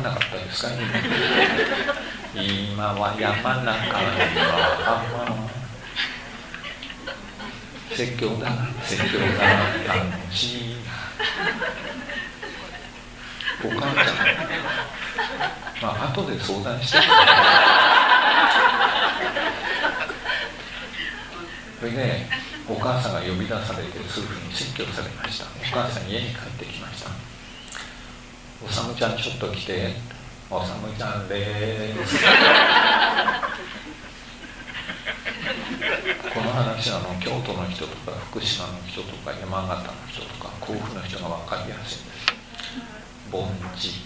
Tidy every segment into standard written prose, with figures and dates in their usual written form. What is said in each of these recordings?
んなかったですか？今は山中には説教だ楽しいな。お母ちゃん、まあ後で相談してそれでお母さんが呼び出されてそういうふうに説教されました。お母さん家に帰ってきました。おさむちゃんちょっと来て。おさむちゃんでーすこの話は京都の人とか福島の人とか山形の人とか甲府の人が分かりやすいんです。盆地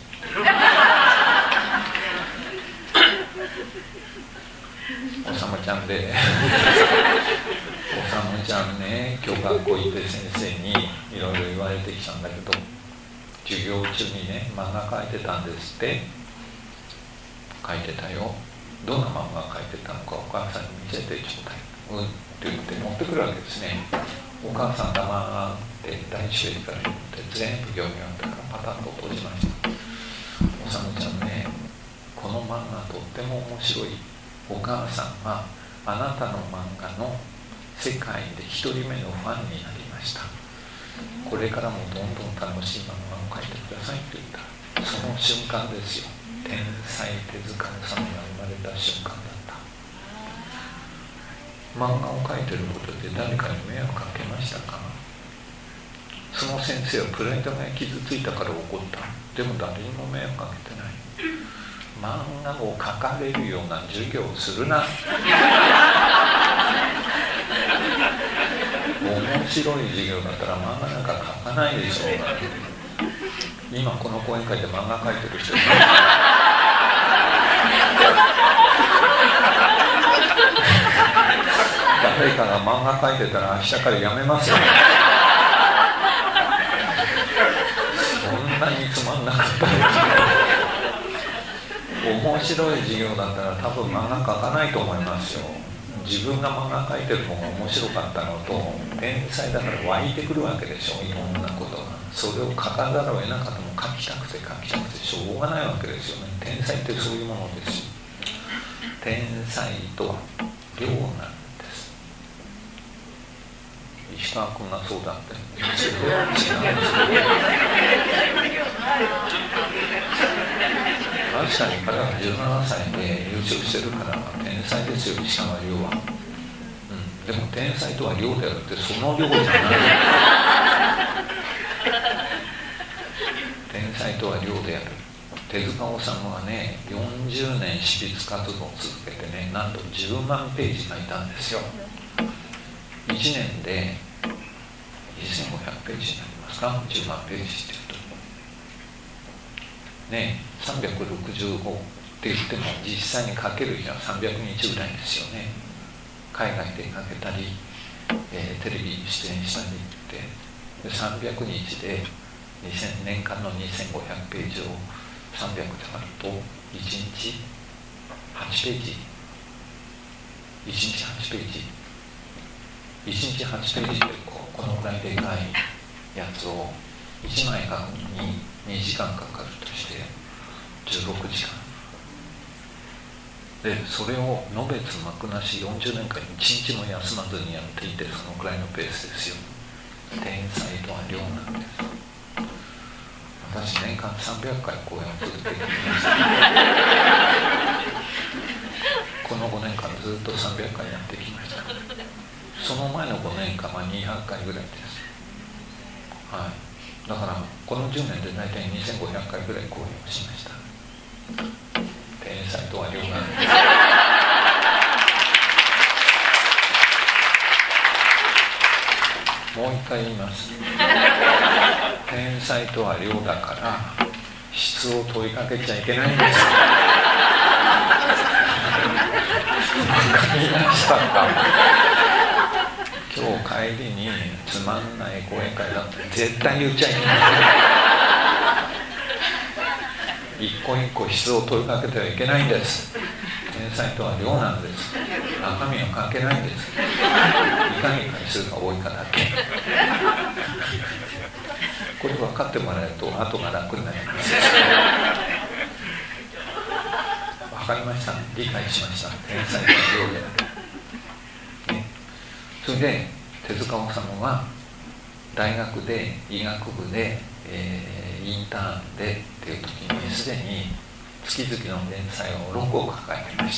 おさむちゃんでおさむちゃんね、今日学校行って先生にいろいろ言われてきたんだけど、授業中にね漫画描いてたんですって。描いてたよ。どんな漫画描いてたのかお母さんに見せてちょうだい。うんって言って持ってくるわけですね。お母さん黙って第一ページから読んで全部読み終わったからパタッと閉じました。おさむちゃんね、この漫画とっても面白い。お母さんはあなたの漫画の世界で一人目のファンになりました。これからもどんどん楽しい漫画を描いてくださいって言った。その瞬間ですよ。天才手塚治虫が生まれた瞬間だった。漫画を描いてることで誰かに迷惑かけましたか？その先生はプライドが傷ついたから怒った。でも誰にも迷惑かけてない。漫画を描かれるような授業をするな。面白い授業だったら漫画なんか描かないでしょう。今この講演会で漫画描いてる人いる。誰かが漫画描いてたら明日からやめますよ。そんなにつまんなかった面白い授業だったら多分漫画描かないと思いますよ。自分が漫画描いてる方が面白かったのと、天才だから湧いてくるわけでしょ、いろんなことが。それを書かざるを得なかったも書きたくてしょうがないわけですよね。天才ってそういうものです。天才とは量なんです。石川君がそうだってそれは違うんですよ。確かに彼は17歳で優勝してるから天才ですよ、石川遼は。でも天才とは量であるってその量じゃない。天才とは量である。手塚治虫はね、40年執筆活動を続けてね、なんと10万ページ書いたんですよ。1年で2500ページになりますか、10万ページっていうとね、365って言っても実際に書ける日は300日ぐらいですよね。海外でかけたり、テレビに出演したりって300日で年間の2500ページを300で割ると1日8ページ1日8ページ1日8ページでこのぐらいでかいやつを1枚書くのに2時間かかるとして16時間で、それをのべつ幕なし40年間1日も休まずにやっていて、そのくらいのペースですよ。天才とは量なんです。私年間300回講演を続けてきました。この5年間ずっと300回やってきました。その前の5年間は200回ぐらいです。はい。だからこの10年で大体2500回ぐらい講演をしました。天才とは量なんです。もう一回言います。天才とは量だから質を問いかけちゃいけないんです。わかりましたか？今日帰りにつまんない講演会だって絶対言っちゃいけない。一個一個質を問いかけてはいけないんです。天才とは量なんです。中身は関係ないんです。いかに回数が多いかだけ。これ分かってもらえると後が楽になります。 分かりました、理解しました、天才のようで、ね、それで手塚治虫は大学で医学部で、インターンでっていう時にすでに月々の連載を6を抱えていました。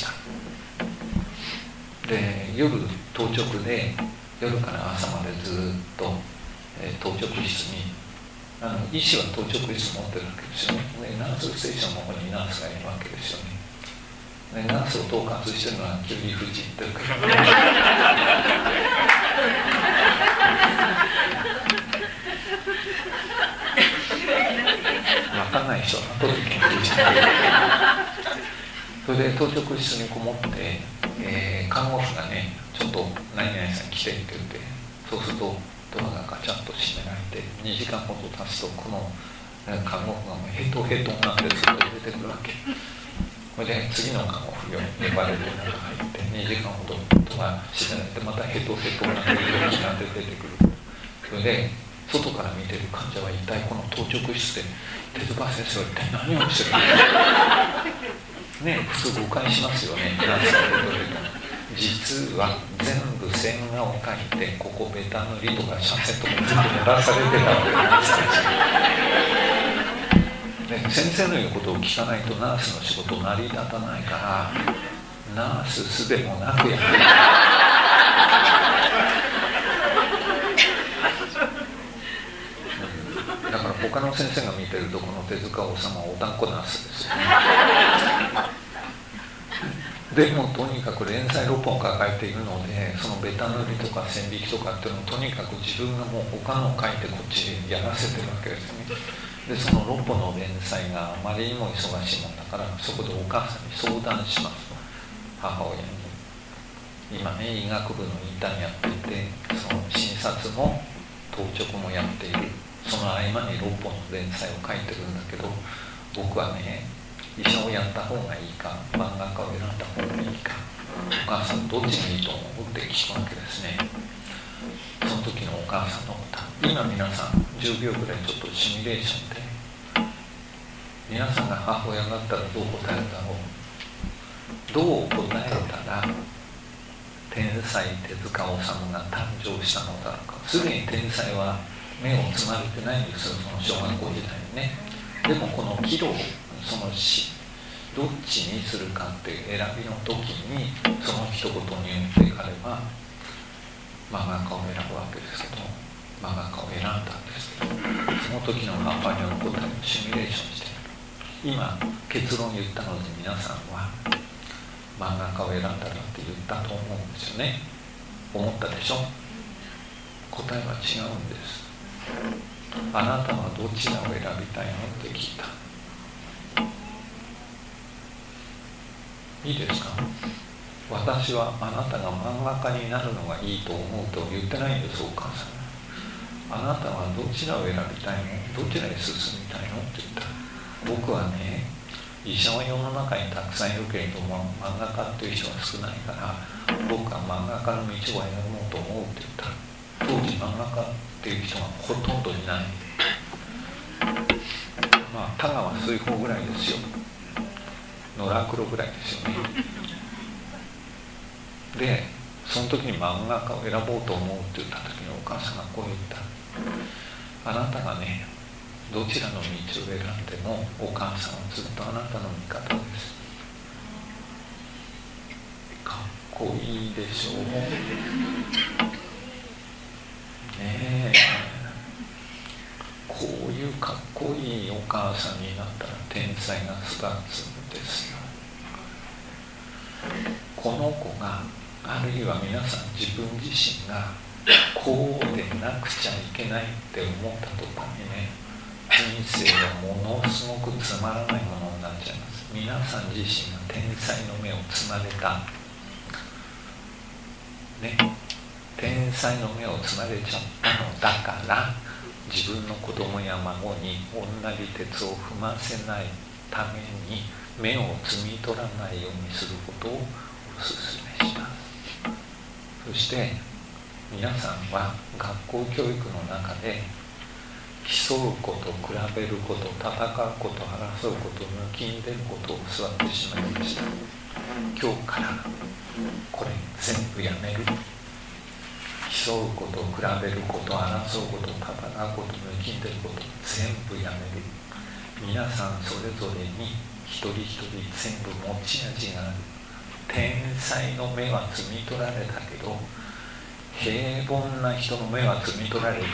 で夜当直で夜から朝までずっと、当直室に医師は当直室持ってるわけですよね。でナースステーションの方にナースがいるわけですよね。でナースを統括してるのはキュリー夫人というか分かんない人は後で研究してそれで当直室にこもって、看護婦がねちょっと何々さん来てって言って、そうするとドアがガチャッと閉められて2時間ほど経つとこの看護婦がヘトヘトになってずっと出てくるわけ。それで次の看護婦よ呼ばれて中入って2時間ほどドア閉められてまたヘトヘトになって元気になって出てくる。それで外から見てる患者は一体この当直室で手塚先生は一体何をしてるのね、普通誤解しますよね。実は全部線画を描いてここベタ塗りとかシャセとか全部塗らされてたわけなんですね。先生の言うことを聞かないとナースの仕事成り立たないからナースすでもなくやるだから他の先生が見てるとこの手塚治虫はお団子ナースですよねでもとにかく連載6本を抱えているので、そのベタ塗りとか線引きとかっていうのをとにかく自分がもう他のを書いてこっちでやらせてるわけですよね。でその6本の連載があまりにも忙しいもんだから、そこでお母さんに相談しますと、母親に。今ね医学部のインターンやっていて、その診察も当直もやっている、その合間に6本の連載を書いてるんだけど、僕はね医者をやった方がいいか漫画家を選んだ方がいいか、お母さんどっちがいいと思うって聞くわけですね。その時のお母さんの答え、今皆さん10秒ぐらいちょっとシミュレーションで皆さんが母親だったらどう答えるだろう。どう答えたら天才手塚治虫が誕生したのだろうか。すでに天才は目をつまれてないんですよ、その小学校時代にね。でもこの岐路をそのどっちにするかっていう選びの時にその一言によって彼は漫画家を選ぶわけですけど、漫画家を選んだんですけど、その時の母親の答えをシミュレーションしている。今結論言ったので皆さんは漫画家を選んだらって言ったと思うんですよね。思ったでしょ。答えは違うんです。あなたはどちらを選びたいのって聞いた。いいですか。私はあなたが漫画家になるのがいいと思うと言ってないんです、お母さん。あなたはどちらを選びたいの、どちらに進みたいのって言った。僕はね、医者は世の中にたくさんいるけれども漫画家っていう人は少ないから僕は漫画家の道を選ぼうと思うって言った。当時漫画家っていう人がほとんどいない。まあ田川水宝ぐらいですよ。野良黒ぐらいですよね。でその時に漫画家を選ぼうと思うって言った時にお母さんがこう言った。あなたがねどちらの道を選んでもお母さんはずっとあなたの味方です。かっこいいでしょうねえ。こういうかっこいいお母さんになったら天才が育つんですよ。この子があるいは皆さん自分自身がこうでなくちゃいけないって思った途端にね、人生がものすごくつまらないものになっちゃいます。皆さん自身が天才の目をつまれたね、天才の目をつまれちゃったのだから自分の子供や孫に同じ鉄を踏ませないために目を摘み取らないようにすることをお勧めした。そして皆さんは学校教育の中で競うこと、比べること、戦うこと、争うこと、抜きんでることを座ってしまいました。今日からこれ全部やめる。競うこと、比べること、争うこと、戦うこと、抜きんでること、全部やめる。皆さんそれぞれに一人一人全部持ち味がある。天才の目は摘み取られたけど、平凡な人の目は摘み取られてない。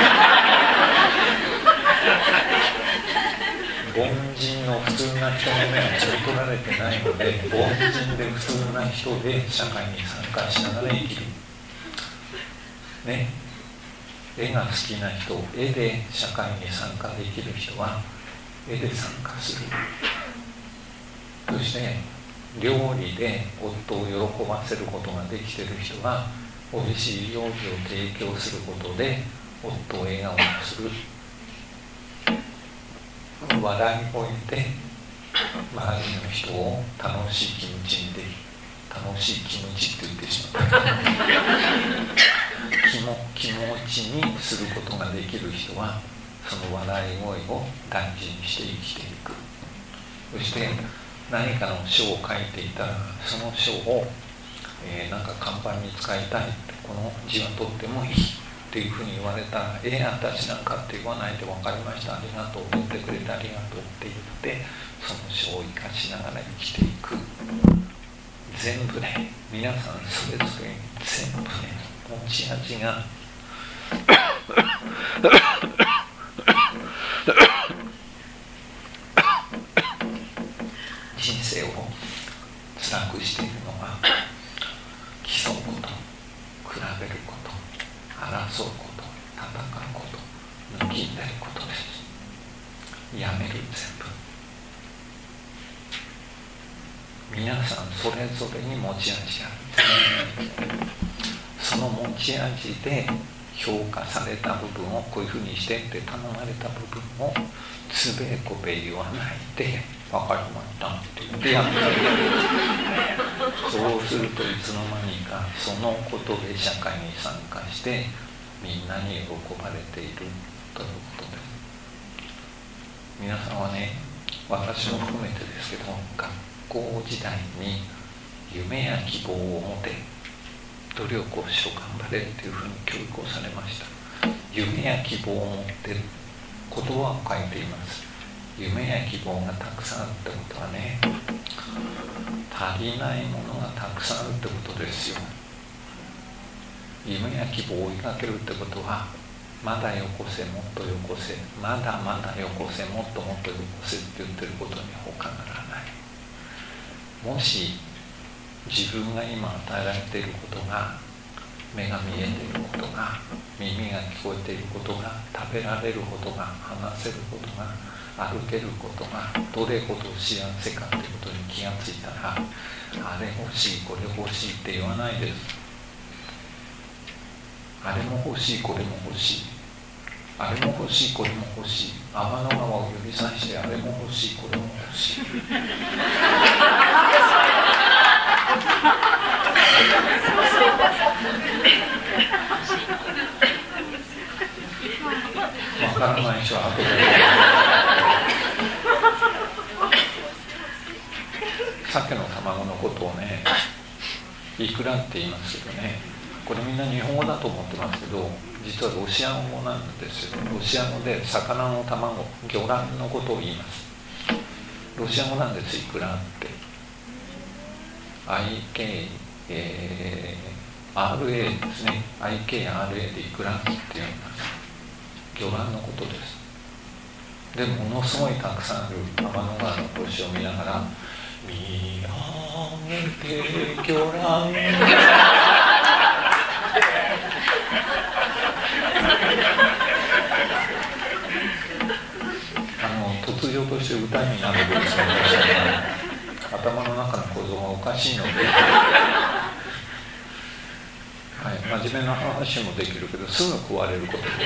凡人の普通な人の目は摘み取られてないので、凡人で普通な人で社会に参加しながら生きる。ね、絵が好きな人、絵で社会に参加できる人は絵で参加する。そして料理で夫を喜ばせることができている人は美味しい料理を提供することで夫を笑顔にする。笑い声で周りの人を楽しい気持ちにできる。楽しい気持ちって言ってしまった気持ちにすることができる人はその笑い声を大事にして生きていく。そして何かの書を書いていたらその書を、なんか看板に使いたい、この字はとってもいいっていうふうに言われたら、私なんかって言わないで分かりました、ありがとう、言ってくれてありがとうって言ってその書を生かしながら生きていく。全部ね、皆さんそれぞれ全部ね、持ち味が人生を辛くしているのは競うこと、比べること、争うこと、戦うこと、抜きんでることです。やめる。全部皆さんそれぞれに持ち味ある。その持ち味で評価された部分をこういうふうにしてって頼まれた部分をつべこべ言わないで分かりましたって言ってやってそうするといつの間にかそのことで社会に参加してみんなに喜ばれているということです。皆さんはね、私も含めてですけど、学校時代に夢や希望を持て、努力をしろ、頑張れっていうふうに教育をされました。夢や希望を持って言葉を書いています。夢や希望がたくさんあるってことはね、足りないものがたくさんあるってことですよ。夢や希望を追いかけるってことは、まだよこせ、もっとよこせ、まだまだよこせ、もっともっとよこせって言ってることに他ならない。もし自分が今与えられていることが、目が見えていることが、耳が聞こえていることが、食べられることが、話せることが、歩けることがどれほど幸せかということに気がついたら、あれ欲しい、これ欲しいって言わないです。あれも欲しい、これも欲しい、あれも欲しい、これも欲しい、天の川を指さしてあれも欲しい、これも欲しいわからない人は後で鮭の卵のことをね、イクラって言いますけどね、これみんな日本語だと思ってますけど、実はロシア語なんですよ。ロシア語で魚の卵、魚卵のことを言います。ロシア語なんです、イクラって。RA ですね。IKRA でイクラって言います。魚卵のことです。でものすごいたくさんある天の川の星を見ながら、見上げて魚卵突如として歌になる文章が頭の中の構造がおかしいので、はい、真面目な話もできるけどすぐ食われることです。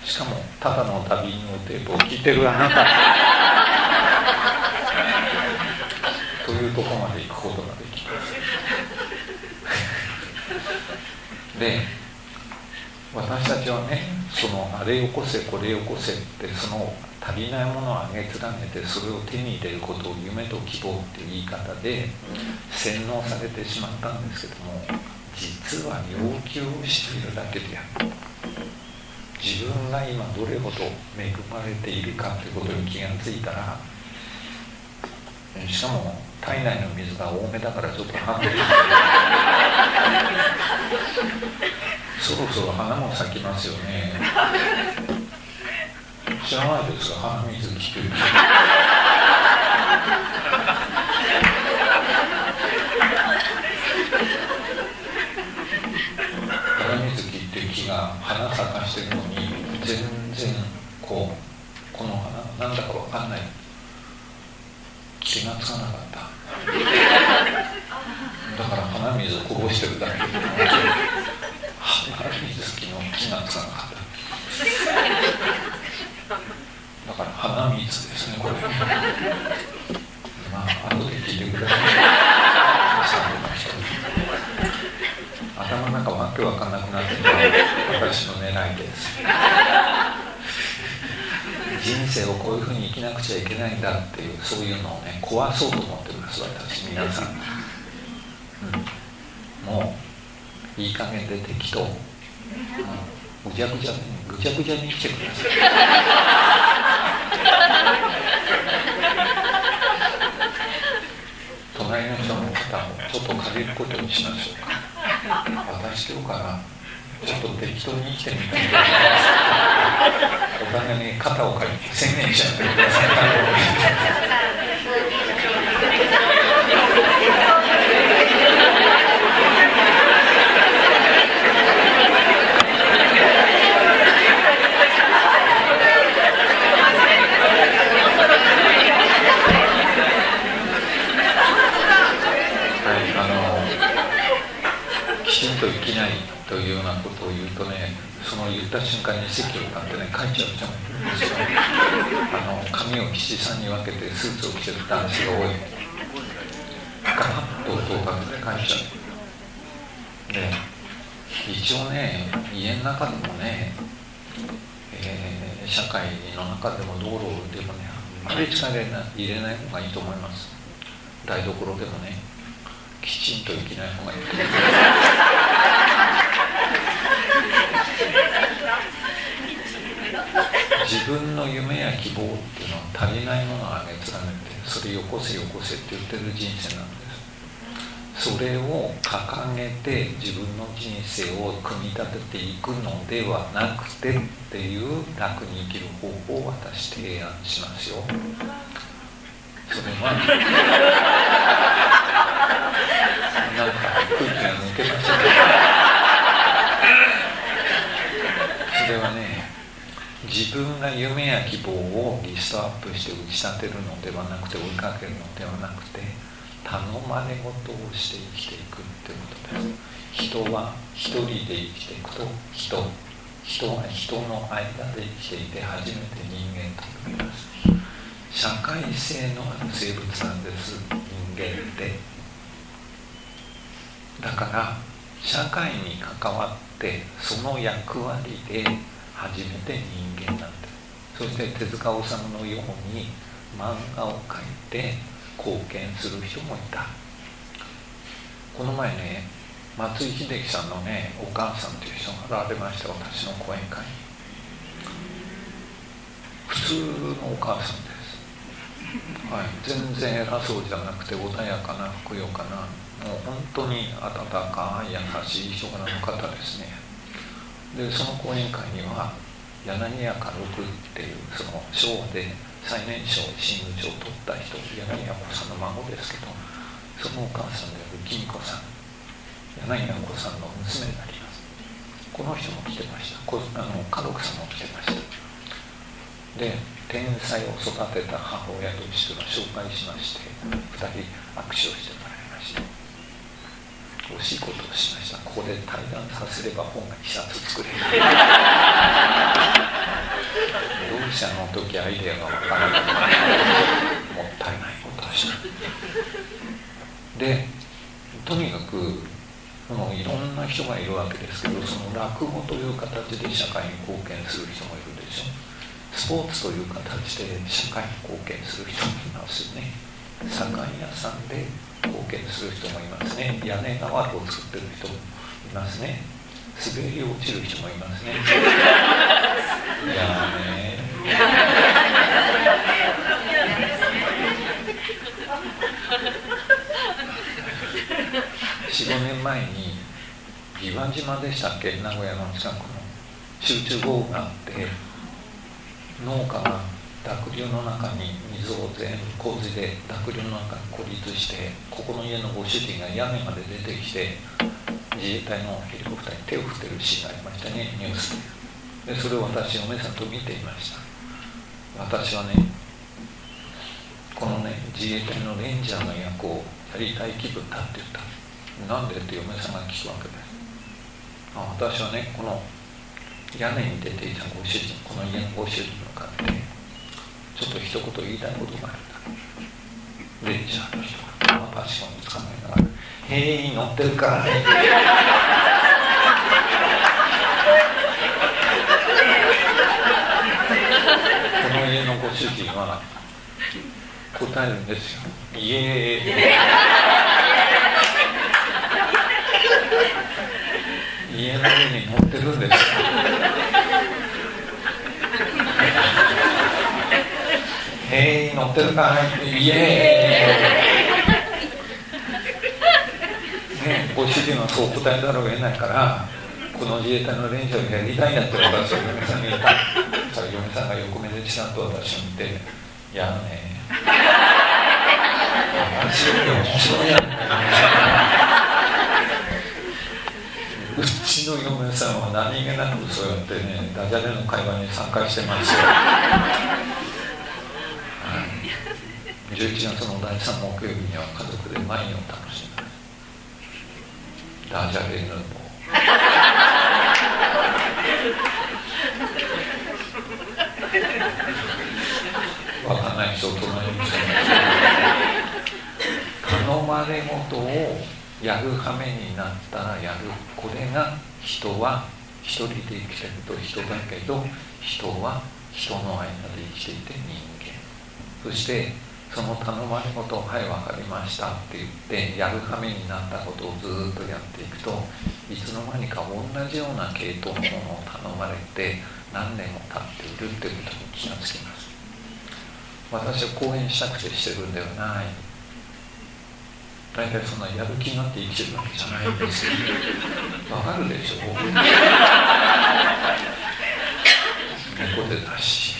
しかもただの旅のテープを聞いてるあなたというところまで行くことができますで、私たちはね、 そのあれよこせこれよこせってその足りないものをあげ連ねてそれを手に入れることを夢と希望っていう言い方で洗脳されてしまったんですけども、実は要求をしているだけである。自分が今どれほど恵まれているかということに気がついたら、しかも体内の水が多めだからちょっと半分そろそろ花も咲きますよね。知らないですか、花水木という花水木っていう木が花咲かしてるのに全然この花なんだか分かんない、気がつかなかった。だから鼻水をこぼしてるだけで鼻水木の気がつかなかった。だから鼻水ですね、これ。まあ後で聞いてください。頭の中わけわかんなくなってた私の狙いです。人生をこういうふうに生きなくちゃいけないんだっていう、そういうのをね壊そうと思ってます私、皆さん。もういい加減で適当、ぐちゃぐちゃに生きてください。隣の人の方もちょっと借りることにしましょうか。私今日からちょっと適当に生きてみたいと思います。お互いに肩を借りて宣言しちゃってください。きちんと生きないというようなことを言うとね、その言った瞬間に席を立ってね書いちゃう人もいるんですよ。髪を七三に分けてスーツを着てる男子が多い。ガラッと音を立てて書いちゃう。で一応ね、家の中でもね、社会の中でも道路でもね、あまり力入れない方がいいと思います。台所でもね、きちんと生きない方がいいと思います。自分の夢や希望っていうのは足りないものをあげ連ねて、それよこせよこせって言ってる人生なんです。それを掲げて自分の人生を組み立てていくのではなくてっていう楽に生きる方法を私提案しますよ。それはなんか空気が抜けましたね。それはね、自分が夢や希望をリストアップして打ち立てるのではなくて、追いかけるのではなくて、頼まれ事をして生きていくっていうことです。人は一人で生きていくと、人は人の間で生きていて初めて人間と呼びます。社会性のある生物なんです、人間って。だから社会に関わってその役割で初めて人間なんです。そして手塚治虫のように漫画を描いて貢献する人もいた。この前ね、松井秀喜さんのね、お母さんという人が現れました、私の講演会に。普通のお母さんです。はい、全然偉そうじゃなくて穏やかな、ふくよかな、もう本当に温かい優しい人柄の方ですね。でその講演会には柳家家禄っていう、その昭和で最年少真打ちを取った人、柳家子さんの孫ですけど、そのお母さんである紀美子さん、柳家子さんの娘になります。この人も来てました。家禄さんも来てました。で天才を育てた母親としては紹介しまして、2人握手をしてもらいました。惜しいことをしました。ここで対談させれば本が2冊作れる。同社の時アイデアが分からなかった。もったいないことをした。でとにかくもういろんな人がいるわけですけど、その落語という形で社会に貢献する人もいるでしょ。スポーツという形で社会に貢献する人もいますね。左官屋さんで貢献する人もいますね。屋根瓦を作ってる人もいますね。滑り落ちる人もいますね。いやね4、5年前に岩島でしたっけ、名古屋の近くの集中豪雨があって、農家が濁流の中に水を全部洪水で濁流の中に孤立して、ここの家のご主人が屋根まで出てきて自衛隊のヘリコプターに手を振ってるシーンがありましたね、ニュースで。それを私嫁さんと見ていました。私はね、このね自衛隊のレンジャーの役をやりたい気分だって言った。なんでって嫁さんが聞くわけです。私はね、この屋根に出ていたご主人、この家のご主人の方でちょっと一言言いたいことがあるんだ。レンジャーの人がパシコンに捕まえながら「へい乗ってるからね」この家のご主人は答えるんですよ。イエーイ家の上に乗ってるんですよ。へい乗ってるかい、イエーイ、ね、ご主人はそう答えざるを得ないから、この自衛隊のレンジャーをやりたいんだって私は嫁さんに言った。それ嫁さんが横目でちらっと私を見て「いやね私より面白いやん」うちの嫁さんは何気なくそうやってね、ダジャレの会話に参加してますよ。11月の第3木曜日には家族でワインを楽しんだ。ダジャレヌーボー。わかんない人を隣にして頼まれ事をやる羽目になったらやる。これが人は一人で生きてると人だけど、人は人の間で生きていて人間。そしてその頼まれ事を「はい分かりました」って言ってやる羽目になったことをずっとやっていくと、いつの間にか同じような系統のものを頼まれて何年も経っているっていうことに気がつきます。私は講演したくてしてるんではない。大体そんなやる気になって生きてるわけじゃないんですよ。わかるでしょ。猫背だし。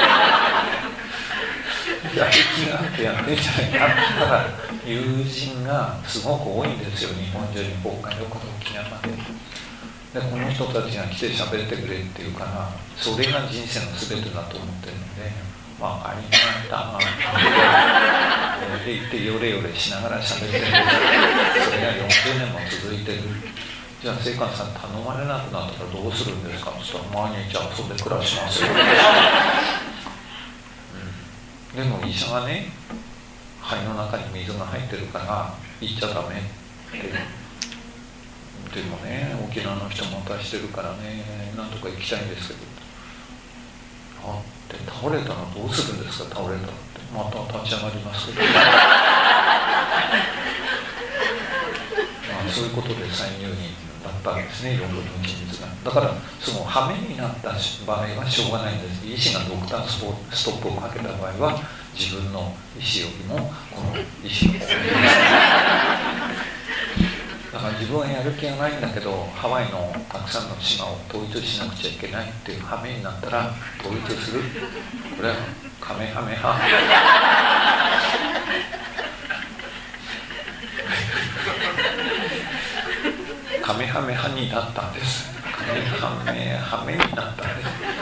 やる気があってやってんじゃないか。ただ友人がすごく多いんですよ、日本中に公開のこと沖縄まで。でこの人たちが来て喋ってくれっていうから、それが人生の全てだと思ってるので「まあありがた」って言ってヨレヨレしながら喋ってる。それが40年も続いてる。じゃあ聖寛さん頼まれなくなったらどうするんですかって言ったら「毎日遊んで暮らしますよ」でも医者がね、肺の中に水が入ってるから行っちゃダメって。でもね、沖縄の人も渡してるからね、なんとか行きたいんですけど。あって倒れたらどうするんですか。倒れたらってまた立ち上がりますけど。そういうことで再入院だったんですね、4分の1水が。だからその羽目になった場合はしょうがないんです。医師がドクターストップをかけた場合は自分の意思よりもこの意思の方がいいです。だから自分はやる気がないんだけどハワイのたくさんの島を統一しなくちゃいけないっていう羽目になったら統一する。これはカメハメハ。カメハメハになったんです。カメハメハメになったんです。